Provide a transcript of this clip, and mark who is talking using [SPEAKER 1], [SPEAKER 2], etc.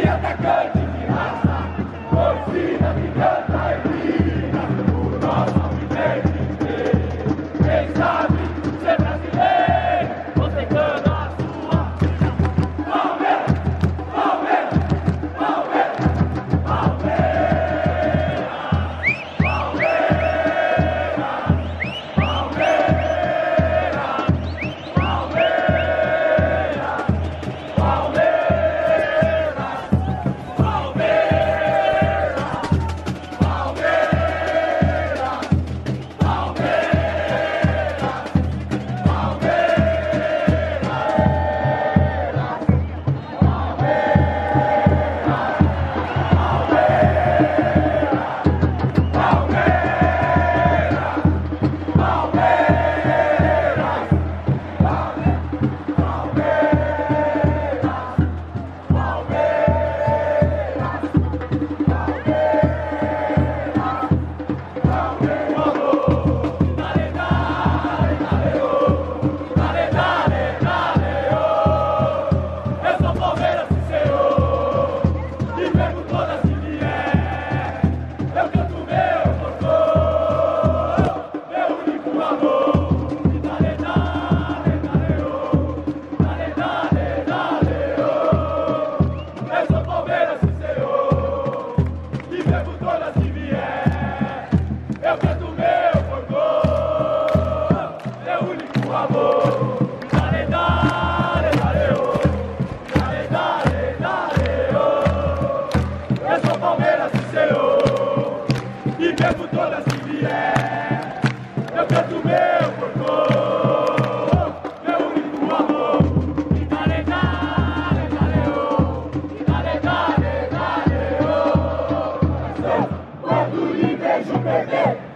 [SPEAKER 1] atacante de raça, torcida que canta e grita, o nosso alvinegro, quem sabe ser brasileiro, você canta a sua Palmeiras, Palmeiras, Palmeiras, Palmeiras, Palmeiras, Palmeiras, Palmeiras, Palmeiras. Mesmo todas que vier, eu canto meu portão, meu único amor. E dale, dale, dale, oh, e dale, dale, dale, oh. Quando lhe vejo perder.